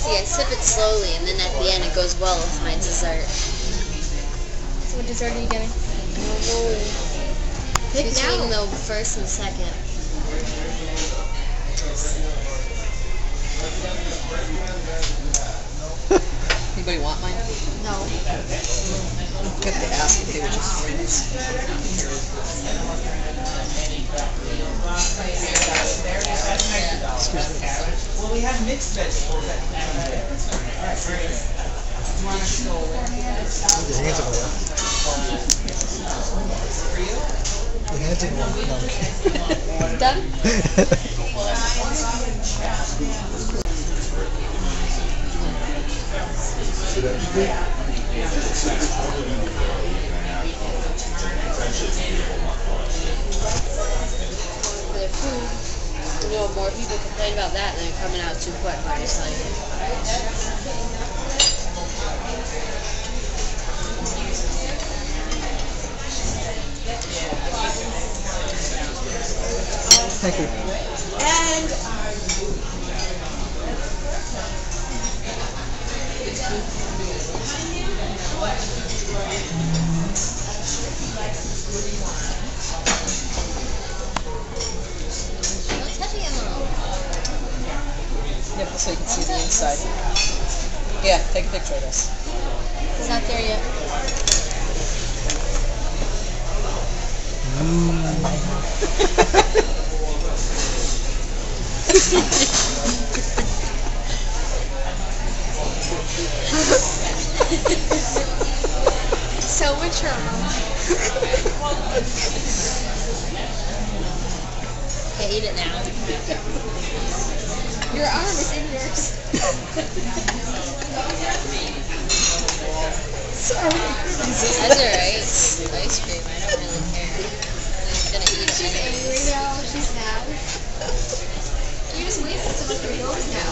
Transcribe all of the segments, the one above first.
See, I sip it slowly, and then at the end it goes well with my dessert. So what dessert are you getting? Pick between the first and second. Anybody want mine? No. Good to ask if they would just rinse. Excuse me. Well, we have mixed vegetables. Your hands are away. Your hands are away. No. Done? For the food, you know, more people complain about that than coming out too quick, I just tell you. Thank you. And Yep, so you can see the inside. Yeah, take a picture of this. It's not there yet. So mature. Okay, eat it now. Your arm is in yours. Sorry. That's alright. Ice cream, I don't really care. I'm gonna eat it. She's angry now. She's mad. You just wasted so much of yours now.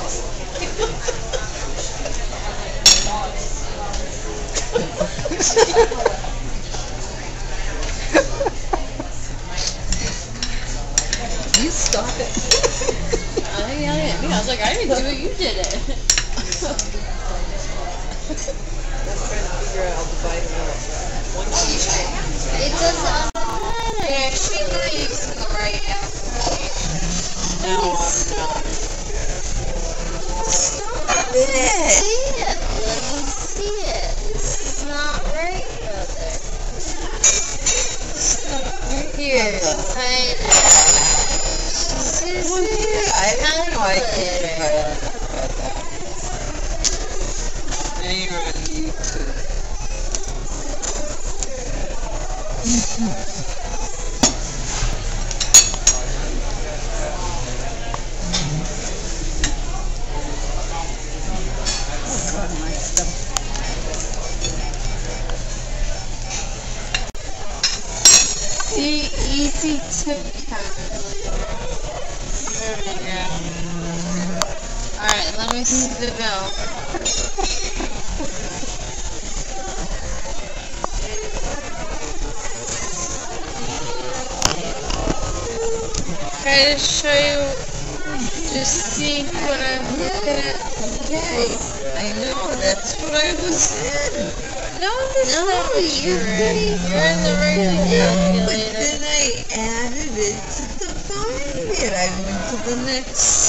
You stop it. I think yelling at me. I was like, I didn't do it, you did it. Figure out, I'll divide it up. One piece. It doesn't matter. She leaves right after. Now, Stop it. See it. Let me see it. This is not right, brother. Stop here. I don't know. I can't. You too. Oh God, my stomach. Easy to count. Alright, let me see the bill. Try to show you, just see what I'm looking at. Okay, I know, that's what I was in. No, that's not what you're in. You're in the regular calculator. Then I added it to divide it. I went to the next